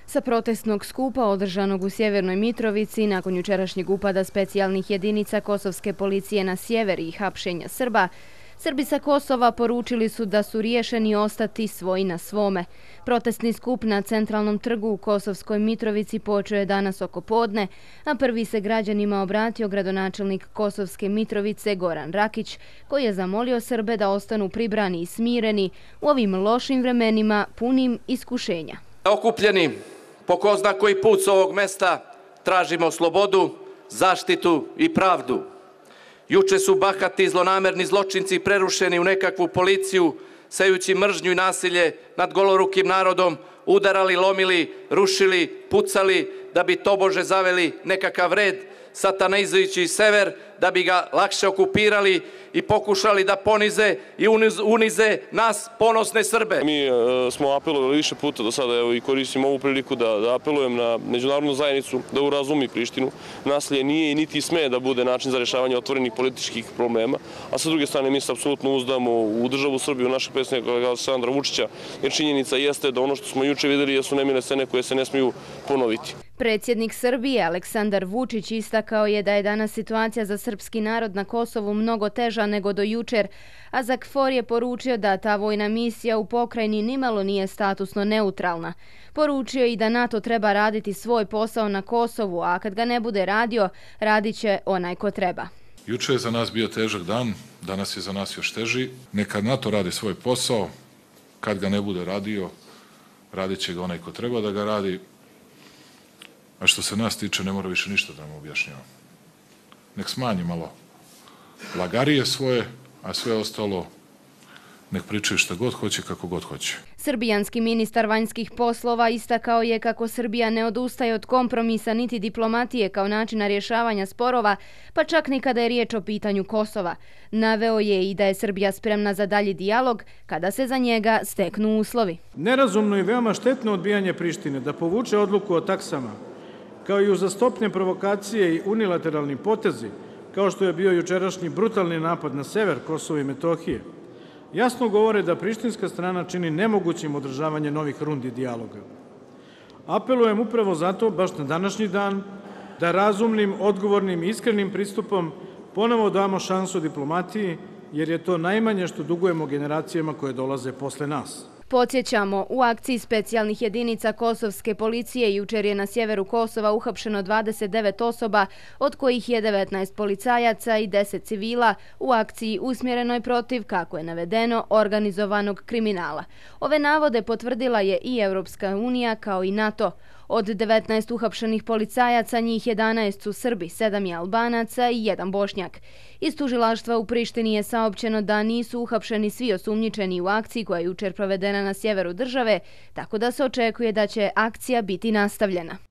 Sa protestnog skupa održanog u Sjevernoj Mitrovici nakon jučerašnjeg upada specijalnih jedinica kosovske policije na sjever i hapšenja Srba, Srbi sa Kosova poručili su da su riješeni ostati svoji na svome. Protestni skup na centralnom trgu u Kosovskoj Mitrovici počeo je danas oko podne, a prvi se građanima obratio gradonačelnik Kosovske Mitrovice Goran Rakić, koji je zamolio Srbe da ostanu pribrani i smireni u ovim lošim vremenima punim iskušenja. Okupljeni po ko zna koji put s ovog mesta tražimo slobodu, zaštitu i pravdu. Juče su bahati i zlonamerni zločinci prerušeni u nekakvu policiju, sejući mržnju i nasilje nad golorukim narodom, udarali, lomili, rušili, pucali da bi tobože zaveli nekakav red, satanizujući sever da bi ga lakše okupirali i pokušali da ponize i unize nas ponosne Srbe. Mi smo apelovali više puta do sada, evo i koristim ovu priliku da apelujem na međunarodnu zajednicu da urazumi Prištinu. Nasilje nije i niti sme da bude način za rješavanje otvorenih političkih problema, a sa druge strane mi se apsolutno uzdamo u državu Srbiju, našeg predsjednika Aleksandra Vučića, jer činjenica jeste da ono što smo juče vidjeli jesu nemile scene koje se ne smiju ponoviti. Predsjednik Srbije Aleksandar Vučić istakao je da je danas situacija za srpski narod na Kosovu mnogo teža nego do jučer, a Zakfor je poručio da ta vojna misija u pokrajini nimalo nije statusno neutralna. Poručio je i da NATO treba raditi svoj posao na Kosovu, a kad ga ne bude radio, radit će onaj ko treba. Juče je za nas bio težak dan, danas je za nas još teži. Neka NATO radi svoj posao, kad ga ne bude radio, radit će ga onaj ko treba da ga radi. A što se nas tiče, ne mora više ništa da nam objašnjava. Nek smanji malo lagarije svoje, a sve ostalo nek pričaju šta god hoće, kako god hoće. Srbijanski ministar vanjskih poslova istakao je kako Srbija ne odustaje od kompromisa niti diplomatije kao načina rješavanja sporova, pa čak ni kada je riječ o pitanju Kosova. Naveo je i da je Srbija spremna za dalji dijalog kada se za njega steknu uslovi. Nerazumno i veoma štetno odbijanje Prištine da povuče odluku o taksama, kao i uzastopne provokacije i unilateralni potezi, kao što je bio jučerašnji brutalni napad na sever Kosova i Metohije, jasno govore da prištinska strana čini nemogućim održavanje novih rundi dijaloga. Apelujem upravo zato, baš na današnji dan, da razumnim, odgovornim i iskrenim pristupom ponovo damo šansu diplomatiji, jer je to najmanje što dugujemo generacijama koje dolaze posle nas. Podsjećamo, u akciji specijalnih jedinica kosovske policije jučer je na sjeveru Kosova uhapšeno 29 osoba, od kojih je 19 policajaca i 10 civila u akciji usmjerenoj protiv, kako je navedeno, organizovanog kriminala. Ove navode potvrdila je i Europska unija kao i NATO. Od 19 uhapšenih policajaca njih 11 su Srbi, 7 je Albanaca i 1 Bošnjak. Iz tužilaštva u Prištini je saopćeno da nisu uhapšeni svi osumnjičeni u akciji koja je jučer provedena na sjeveru države, tako da se očekuje da će akcija biti nastavljena.